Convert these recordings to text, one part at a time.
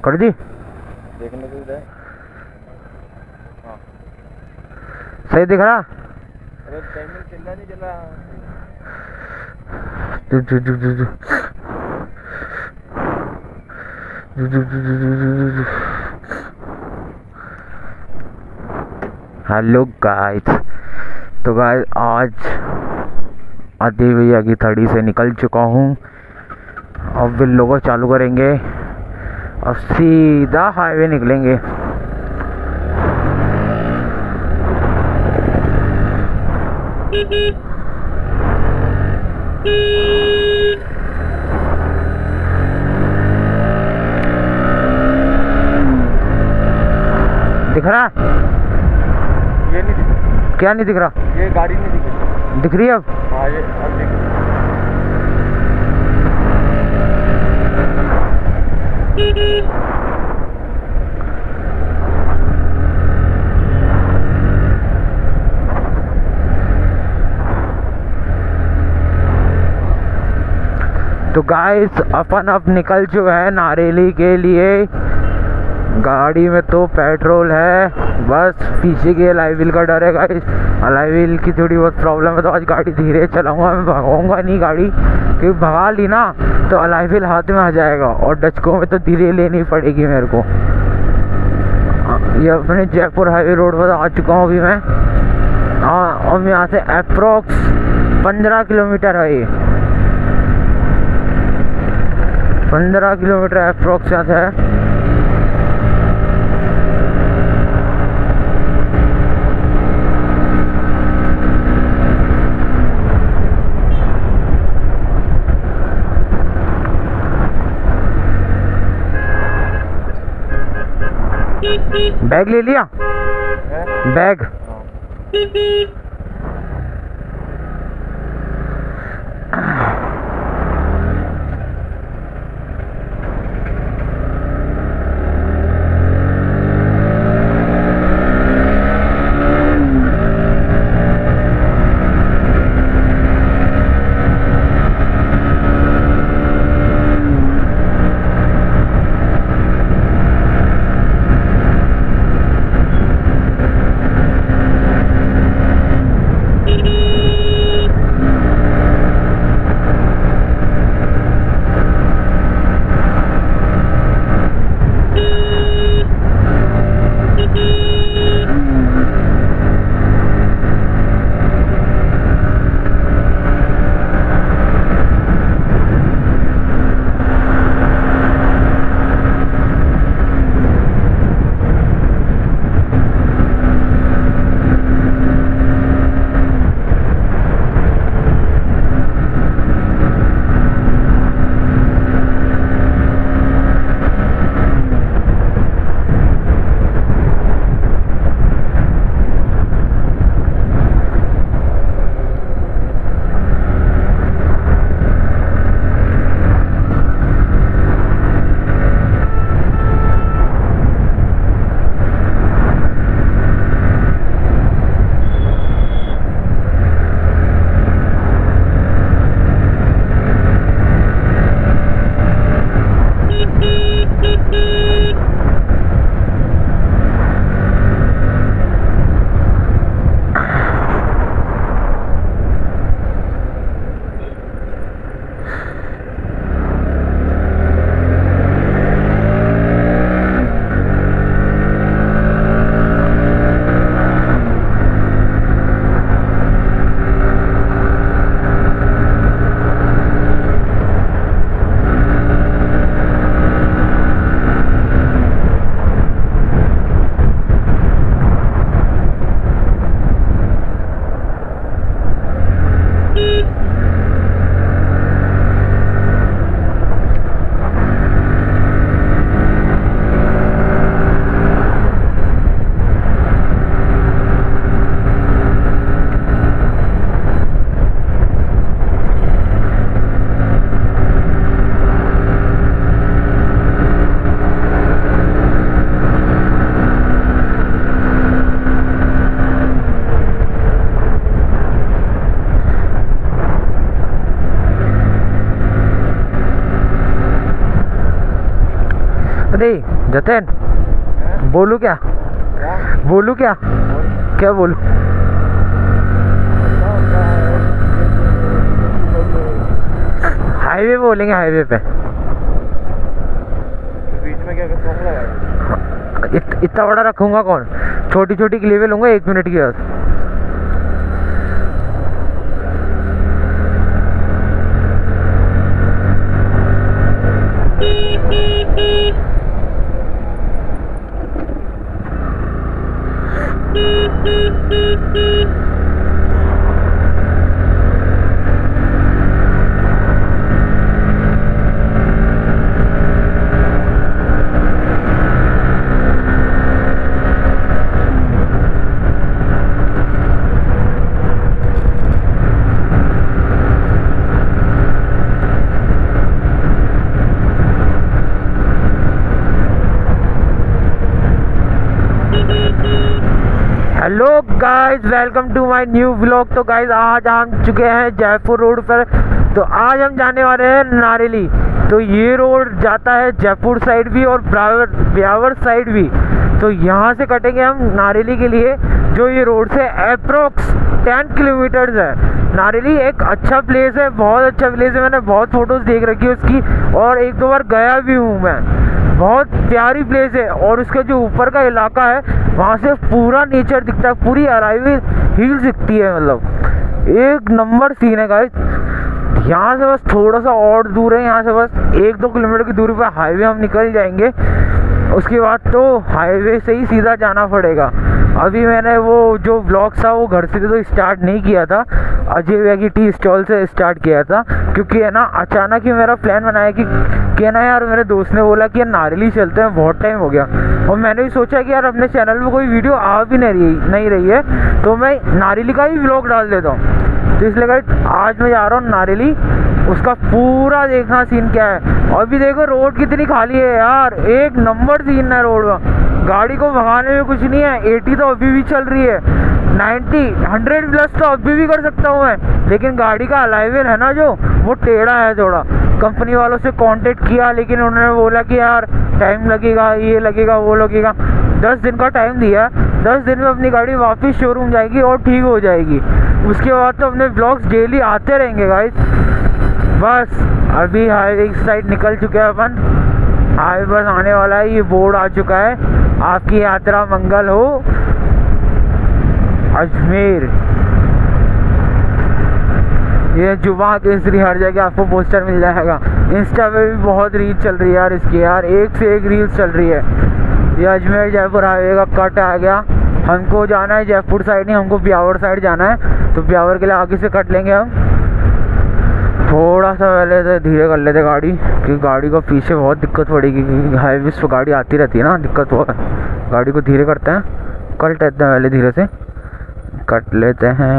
कर दी, देखने को इधर। हाँ सही दिख रहा। अरे टाइमिंग चल रहा नहीं चल रहा। हेलो गाइस, तो गाइस आज आदित्य भैया की थड़ी से निकल चुका हूँ। अब वे लोग चालू करेंगे और सीधा हाईवे निकलेंगे। दिख रहा? ये नहीं दिख रहा। क्या नहीं दिख रहा? ये गाड़ी नहीं दिख रही। दिख रही है अब? हाँ ये अब दिख रही। तो गाइस अपन अब निकल चुके हैं नारेली के लिए। गाड़ी में तो पेट्रोल है, बस पीछे के अलाई व्हील का डर है गाइस। अलाई व्हील की थोड़ी बहुत प्रॉब्लम है, तो आज गाड़ी धीरे चलाऊंगा। मैं भगाऊंगा नहीं गाड़ी, क्योंकि भगा ली ना तो अलाई व्हील हाथ में आ जाएगा और डचकों में तो धीरे लेनी पड़ेगी मेरे को। ये अपने जयपुर हाईवे रोड पर आ चुका हूँ अभी मैं। हाँ, और यहाँ से अप्रोक्स 15 किलोमीटर है। ये 15 किलोमीटर अप्रोक्स यहाँ से है। बैग ले लिया? बैग अरे जतिन, बोलूँ क्या? बोलूँ क्या? क्या बोलूँ? हाईवे बोलेंगे, हाईवे पे। बीच में क्या सॉन्ग लगाया? इतना बड़ा रखूंगा कौन? छोटी छोटी क्लिपें लूंगा 1 मिनट की बस। Hello guys, welcome to my new vlog. तो गाइस आज हम चुके हैं जयपुर रोड पर। तो आज हम जाने वाले हैं नारेली। तो ये रोड जाता है जयपुर साइड भी और ब्यावर साइड भी। तो यहाँ से कटेंगे हम नारेली के लिए, जो ये रोड से अप्रोक्स 10 किलोमीटर्स है। नारेली एक अच्छा प्लेस है, बहुत अच्छा प्लेस है। मैंने बहुत फोटोज़ देख रखी है उसकी और 1-2 बार गया भी हूँ मैं। बहुत प्यारी प्लेस है और उसका जो ऊपर का इलाका है वहाँ से पूरा नेचर दिखता है, पूरी अराइवल हिल्स दिखती है। मतलब एक नंबर सीन है गाइस। यहाँ से बस थोड़ा सा और दूर है, यहाँ से बस 1-2 किलोमीटर की दूरी पर हाईवे हम निकल जाएंगे। उसके बाद तो हाईवे से ही सीधा जाना पड़ेगा। अभी मैंने वो जो व्लॉग था वो घर से तो स्टार्ट नहीं किया था, अजय भैया की टी स्टॉल से स्टार्ट किया था। क्योंकि है ना अचानक ही मेरा प्लान बनाया कि ना यार, मेरे दोस्त ने बोला कि यार नारेली चलते हैं, बहुत टाइम हो गया। और मैंने भी सोचा कि यार अपने चैनल में कोई वीडियो आ भी नहीं रही है, तो मैं नारेली का ही व्लॉग डाल देता हूँ। तो इसलिए गाइस आज मैं जा रहा हूँ नारेली, उसका पूरा देखना सीन क्या है। और भी देखो रोड कितनी खाली है यार, एक नंबर सीन है रोड का। गाड़ी को भगाने में कुछ नहीं है। 80 तो अभी भी चल रही है, 90 100 प्लस तो अभी भी कर सकता हूँ मैं। लेकिन गाड़ी का अलाइवर है ना जो, वो टेढ़ा है थोड़ा। कंपनी वालों से कांटेक्ट किया, लेकिन उन्होंने बोला कि यार टाइम लगेगा, ये लगेगा वो लगेगा। 10 दिन का टाइम दिया, 10 दिन में अपनी गाड़ी वापस शोरूम जाएगी और ठीक हो जाएगी। उसके बाद तो अपने ब्लॉग्स डेली आते रहेंगे गाइस। बस अभी हाईवे साइड निकल चुके हैं अपन, हाईवे बस आने वाला है। ये बोर्ड आ चुका है, आपकी यात्रा मंगल हो अजमेर। ये जुबान केसरी हर जगह आपको पोस्टर मिल जाएगा। इंस्टा पे भी बहुत रील चल रही है यार इसकी, यार एक से एक रील्स चल रही है। ये अजमेर जयपुर हाईवे का कट आ गया। हमको जाना है जयपुर साइड नहीं, हमको ब्यावर साइड जाना है। तो ब्यावर के लिए आगे से कट लेंगे हम। थोड़ा सा पहले से धीरे कर लेते गाड़ी, क्योंकि गाड़ी को पीछे बहुत दिक्कत पड़ेगी, क्योंकि हाईवे पर गाड़ी आती रहती है ना, दिक्कत हो। गाड़ी को धीरे करते हैं, कट लेते हैं पहले, धीरे से कट लेते हैं।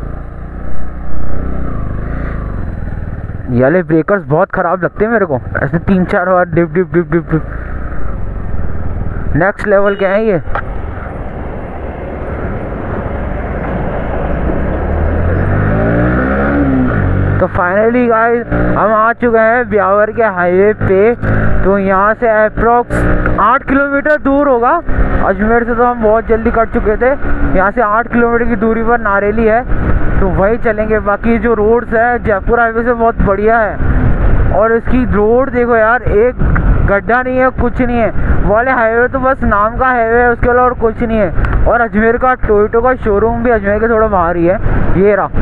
ये वाले ब्रेकर्स बहुत ख़राब लगते हैं मेरे को, ऐसे 3-4 बार dip dip dip dip dip. Next level के हैं ये। तो फाइनली गाइस हम आ चुके हैं ब्यावर के हाईवे पे। तो यहाँ से अप्रोक्स 8 किलोमीटर दूर होगा। अजमेर से तो हम बहुत जल्दी कट चुके थे। यहाँ से 8 किलोमीटर की दूरी पर नारेली है, तो वही चलेंगे। बाकी जो रोड्स है जयपुर हाईवे से बहुत बढ़िया है। और इसकी रोड देखो यार, एक गड्ढा नहीं है, कुछ नहीं है। वो वाले हाईवे तो बस नाम का हाईवे है, उसके अलावा और कुछ नहीं है। और अजमेर का टोयोटो का शोरूम भी अजमेर के थोड़ा बाहर ही है, ये रहा।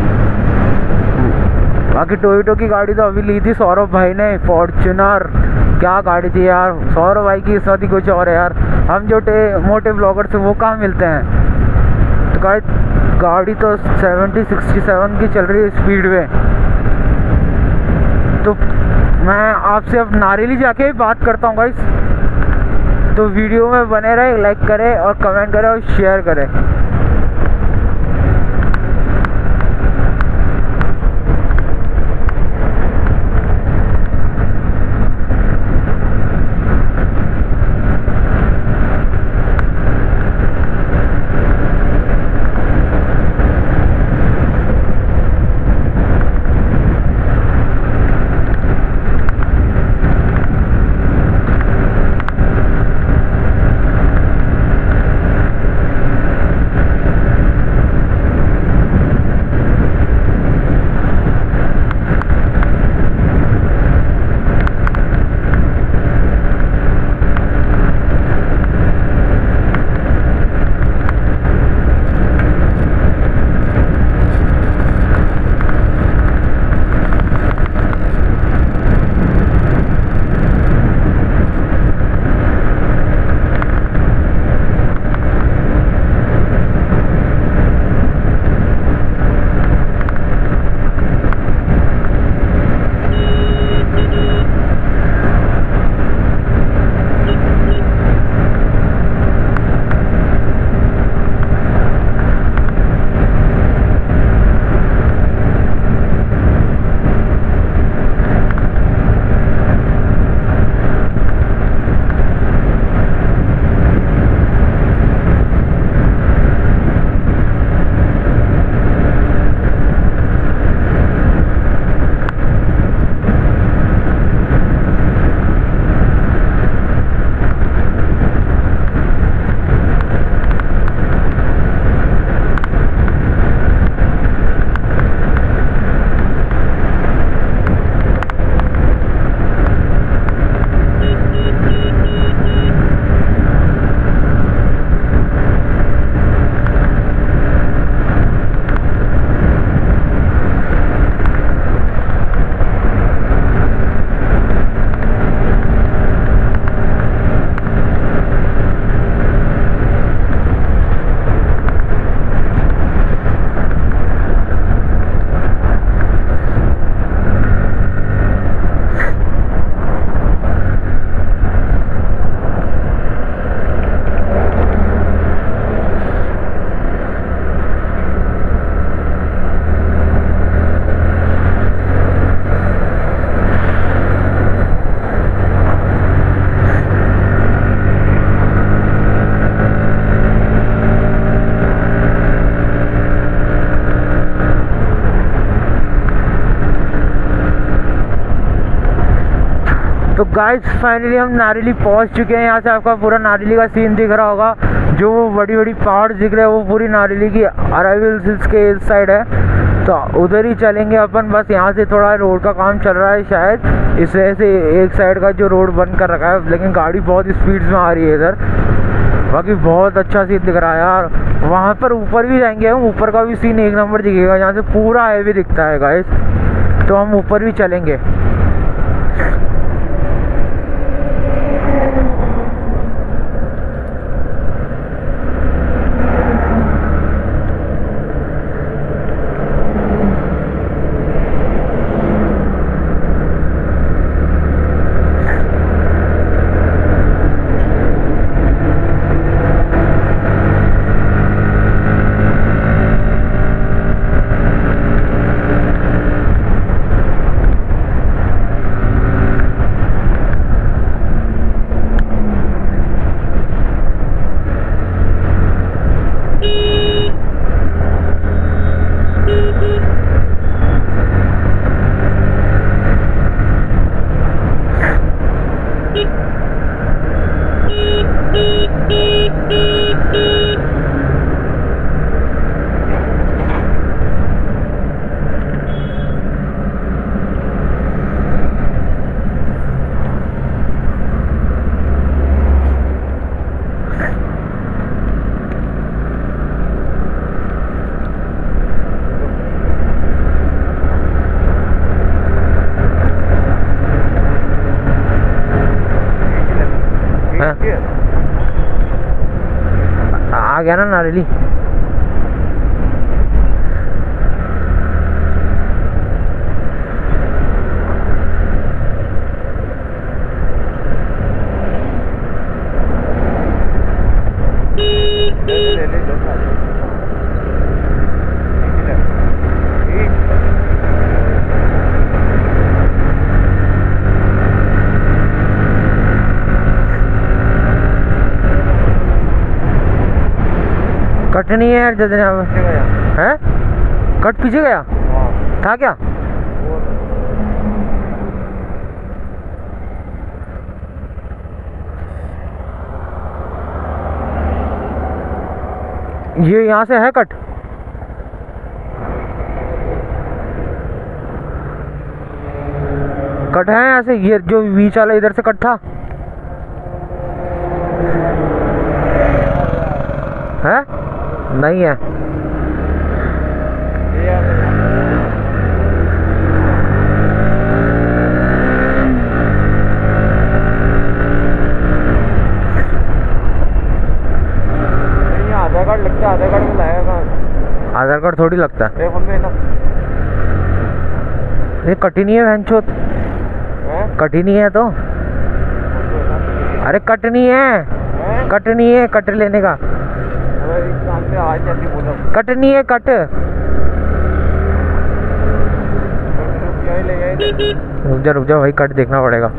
बाकी टोयोटो की गाड़ी तो अभी ली थी सौरभ भाई ने, फॉर्च्यूनर। क्या गाड़ी थी यार, सौरभ भाई की किस्मत ही कुछ और है यार। हम जो मोटे ब्लॉगर से वो कहाँ मिलते हैं। तो गाड़ी तो 70-67 की चल रही है स्पीड में। तो मैं आपसे अब नारेली जाके बात करता हूँ गाइस। तो वीडियो में बने रहे, लाइक करें और कमेंट करें और शेयर करें। गाइस फाइनली हम नारेली पहुंच चुके हैं। यहाँ से आपका पूरा नारेली का सीन दिख रहा होगा। जो वो बड़ी बड़ी पहाड़ दिख रहे हैं वो पूरी नारेली की अराइवल हिल्स के इस साइड है, तो उधर ही चलेंगे अपन। बस यहाँ से थोड़ा रोड का काम चल रहा है शायद, इस वजह से एक साइड का जो रोड बंद कर रखा है, लेकिन गाड़ी बहुत स्पीड में आ रही है इधर। बाकी बहुत अच्छा सीन दिख रहा है यार। वहाँ पर ऊपर भी जाएंगे हम, ऊपर का भी सीन एक नंबर दिखेगा, जहाँ से पूरा हाईवे दिखता है गाइस। तो हम ऊपर भी चलेंगे। आ गया ना नारेली। कट नहीं है यार जल्दी है। कट पीछे गया था क्या? ये यहाँ से है कट? कट है यहाँ से? ये जो बीच वाला इधर से कट था है? नहीं है। आधार कार्ड लगता है, आधार कार्ड में लाया कहाँ? आधार कार्ड थोड़ी लगता है। ना ये कट ही नहीं है भैंचोद, कट ही नहीं है तो। अरे कट नहीं है, कट नहीं है, कट लेने का कट नहीं है, कट रुक जा भाई, कट देखना पड़ेगा।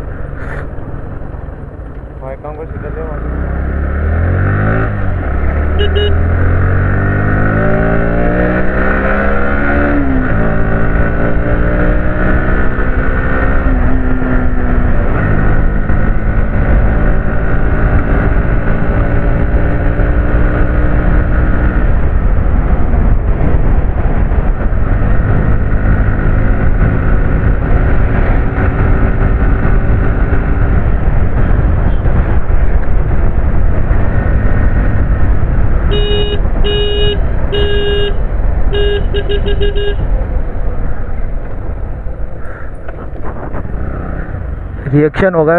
रिएक्शन होगा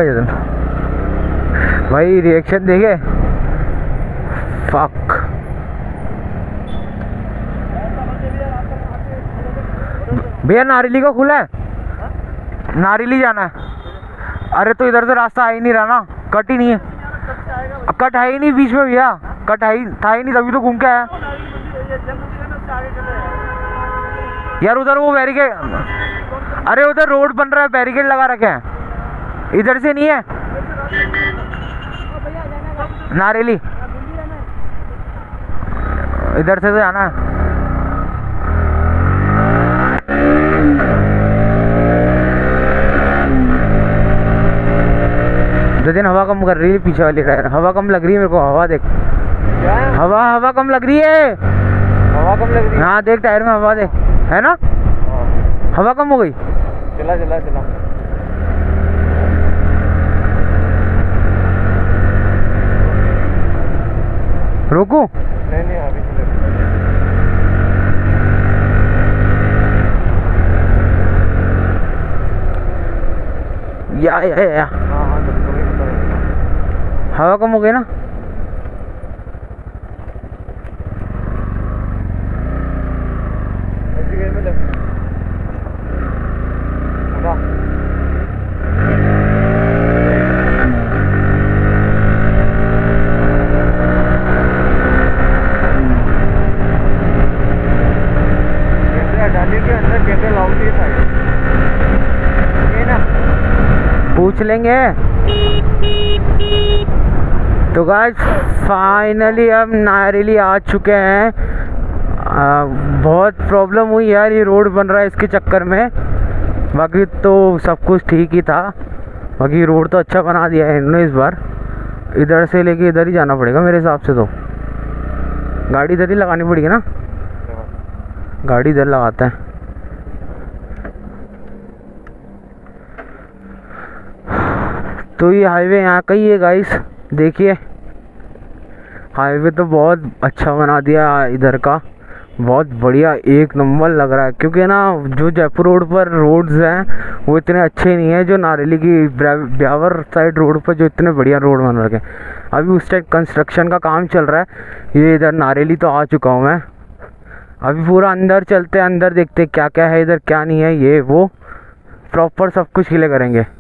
भाई, रिएक्शन देखे। फक भैया, नारेली का खुला है, नारेली जाना है। अरे तो इधर से रास्ता आ ही नहीं रहा ना, कट ही नहीं है, कट है ही नहीं बीच में भैया, कट है ही था ही नहीं, तभी तो घूम के आया यार। उधर वो बैरिकेड, अरे उधर रोड बन रहा है, बैरिकेड लगा रखे हैं, इधर से नहीं है नारेली, इधर से तो जाना है। सचिन हवा कम कर रही है पीछे वाली टायर, हवा कम लग रही है मेरे को, हवा देख, क्या है? हवा कम लग रही है। हवा कम लग रही है? हाँ देख टायर में हवा देख, है ना, हाँ। हवा कम हो गई। चला चला चला। रोकूं? नहीं नहीं अभी चले। या हाँ हाँ तो भी पता है। हवा कम हो गई ना। ऐसी गेयर में लग। उठा। डाली के अंदर कैमरे लाउड है साइड, ये ना पूछ लेंगे। तो गाइस फाइनली हम नारेली आ चुके हैं। बहुत प्रॉब्लम हुई यार, ये रोड बन रहा है इसके चक्कर में, बाकी तो सब कुछ ठीक ही था। बाकी रोड तो अच्छा बना दिया है इन्होंने इस बार। इधर से लेके इधर ही जाना पड़ेगा मेरे हिसाब से, तो गाड़ी इधर ही लगानी पड़ेगी ना, गाड़ी इधर लगाते हैं। तो ये हाईवे यहाँ का ही है गाइस, देखिए हाईवे तो बहुत अच्छा बना दिया इधर का, बहुत बढ़िया एक नंबर लग रहा है। क्योंकि ना जो जयपुर रोड पर रोड्स हैं वो इतने अच्छे नहीं है जो नारेली की ब्यावर साइड रोड पर जो इतने बढ़िया रोड बन रखे हैं। अभी उस टाइप कंस्ट्रक्शन का काम चल रहा है। ये इधर नारेली तो आ चुका हूँ मैं, अभी पूरा अंदर चलते हैं, अंदर देखते क्या क्या है इधर क्या नहीं है, ये वो प्रॉपर सब कुछ क्लियर करेंगे।